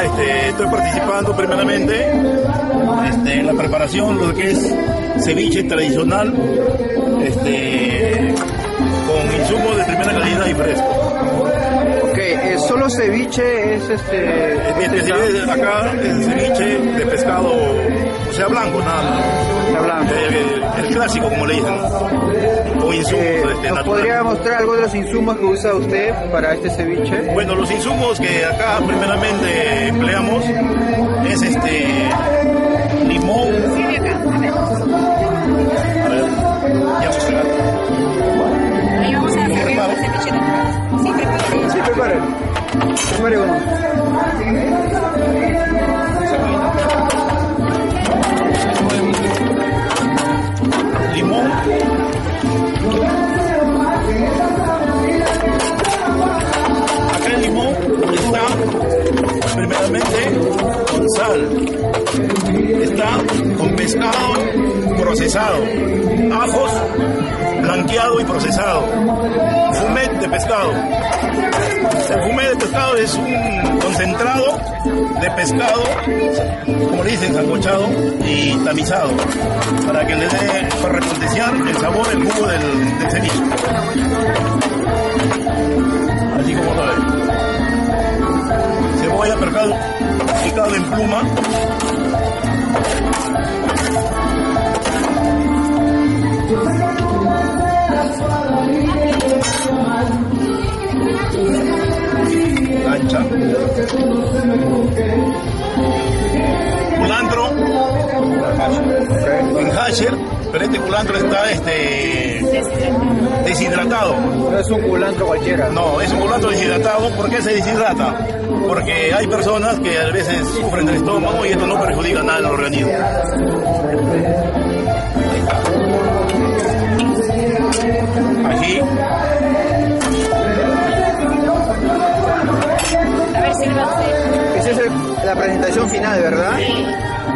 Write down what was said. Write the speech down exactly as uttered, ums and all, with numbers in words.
este, estoy participando primeramente este, en la preparación, lo que es ceviche tradicional, este, con insumos de primera calidad y fresco. Ok, eh, solo ceviche es este... Mi especialidad acá es ceviche de pescado, o sea, blanco, nada más. Blanco. El, el clásico, como le dicen, o insumos. Eh, este, ¿Nos podría mostrar algo de los insumos que usa usted para este ceviche? Bueno, los insumos que acá primeramente empleamos es este limón. A ver, ya vamos a pegar. Ahí vamos a hacer el ceviche natural. Sí, preparen. Sí, preparen. Prepare uno. Limón. Acá el limón está primeramente con sal, está con pescado procesado, ajos blanqueado y procesado, fumet de pescado. El fumet de pescado es un concentrado de pescado, como le dicen, sancochado y tamizado, para que le dé, para repotenciar el sabor, el jugo del, del ceviche. Así como lo ven. Cebolla picado, picado en pluma. Ancha. Culantro en hasher, pero este culantro está este deshidratado. No es un culantro cualquiera. No, es un culantro deshidratado. ¿Por qué se deshidrata? Porque hay personas que a veces sufren del estómago y esto no perjudica nada en el organismo. Ají. A ver si lo hace. Esa es el- la presentación final, ¿verdad? Sí.